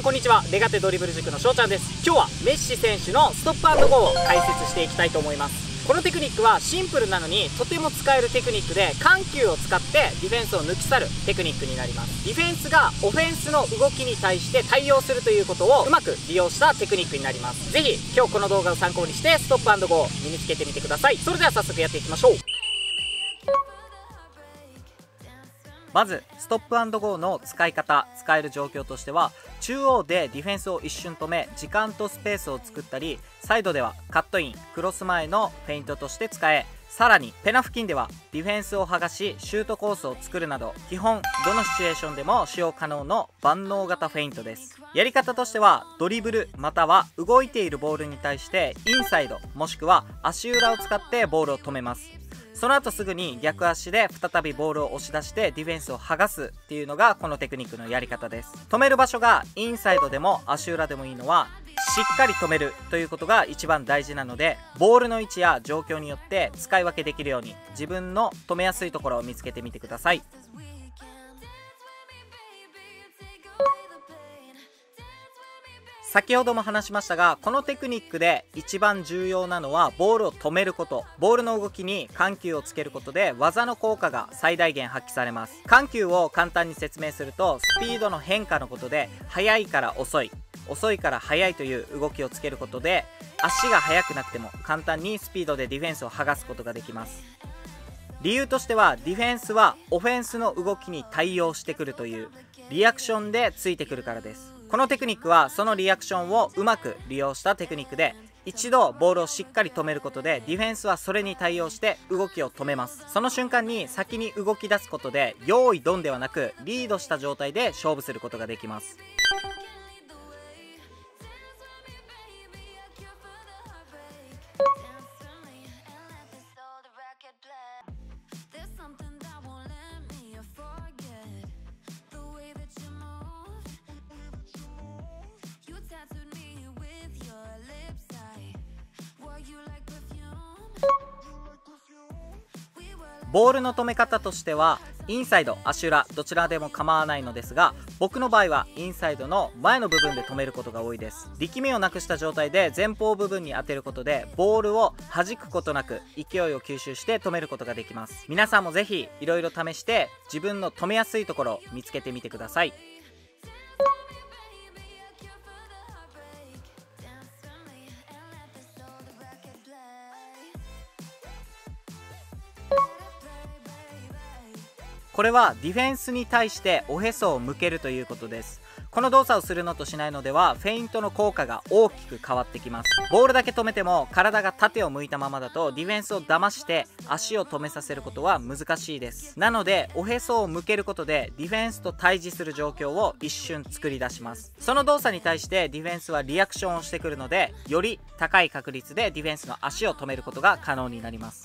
こんにちは。レガテドリブル塾のしょうちゃんです。今日はメッシ選手のストップ&ゴーを解説していきたいと思います。このテクニックはシンプルなのにとても使えるテクニックで、緩急を使ってディフェンスを抜き去るテクニックになります。ディフェンスがオフェンスの動きに対して対応するということをうまく利用したテクニックになります。ぜひ今日この動画を参考にしてストップ&ゴーを身につけてみてください。それでは早速やっていきましょう。まずストップ&ゴーの使い方、使える状況としては、中央でディフェンスを一瞬止め時間とスペースを作ったり、サイドではカットイン、クロス前のフェイントとして使え、さらにペナ付近ではディフェンスを剥がしシュートコースを作るなど、基本どのシチュエーションでも使用可能の万能型フェイントです。やり方としては、ドリブルまたは動いているボールに対してインサイドもしくは足裏を使ってボールを止めます。その後すぐに逆足で再びボールを押し出してディフェンスを剥がすっていうのがこのテクニックのやり方です。止める場所がインサイドでも足裏でもいいのは、しっかり止めるということが一番大事なので、ボールの位置や状況によって使い分けできるように自分の止めやすいところを見つけてみてください。先ほども話しましたが、このテクニックで一番重要なのはボールを止めること。ボールの動きに緩急をつけることで技の効果が最大限発揮されます。緩急を簡単に説明すると、スピードの変化のことで、速いから遅い、遅いから速いという動きをつけることで、足が速くなくても簡単にスピードでディフェンスを剥がすことができます。理由としては、ディフェンスはオフェンスの動きに対応してくるというリアクションでついてくるからです。このテクニックはそのリアクションをうまく利用したテクニックで、一度ボールをしっかり止めることでディフェンスはそれに対応して動きを止めます。その瞬間に先に動き出すことで、用意ドンではなくリードした状態で勝負することができます。ボールの止め方としては、インサイド、足裏どちらでも構わないのですが、僕の場合はインサイドの前の部分で止めることが多いです。力みをなくした状態で前方部分に当てることで、ボールを弾くことなく勢いを吸収して止めることができます。皆さんもぜひいろいろ試して自分の止めやすいところを見つけてみてください。これはディフェンスに対しておへそを向けるということです。この動作をするのとしないのでは、フェイントの効果が大きく変わってきます。ボールだけ止めても体が縦を向いたままだとディフェンスを騙して足を止めさせることは難しいです。なのでおへそを向けることでディフェンスと対峙する状況を一瞬作り出します。その動作に対してディフェンスはリアクションをしてくるので、より高い確率でディフェンスの足を止めることが可能になります。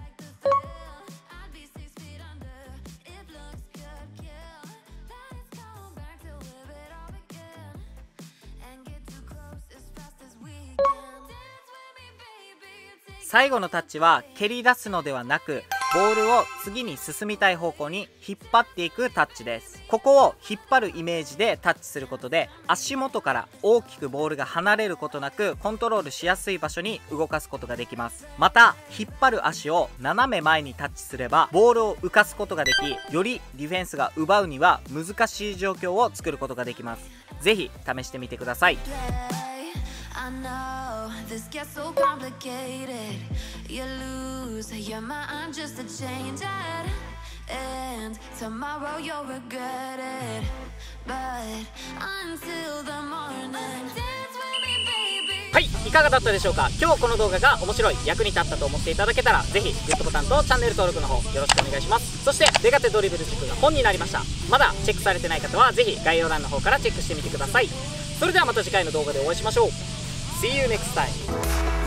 最後のタッチは蹴り出すのではなく、ボールを次に進みたい方向に引っ張っていくタッチです。ここを引っ張るイメージでタッチすることで、足元から大きくボールが離れることなくコントロールしやすい場所に動かすことができます。また引っ張る足を斜め前にタッチすればボールを浮かすことができ、よりディフェンスが奪うには難しい状況を作ることができます。ぜひ試してみてください。 I know this gets so complicated. You lose your mind just to change it, and tomorrow you'll regret it. But until the morning, dance with me, baby. はい、いかがだったでしょうか。今日この動画が面白い、役に立ったと思っていただけたら、ぜひグッドボタンとチャンネル登録の方よろしくお願いします。そしてレガテドリブル塾が本になりました。まだチェックされてない方はぜひ概要欄の方からチェックしてみてください。それではまた次回の動画でお会いしましょう。See you next time.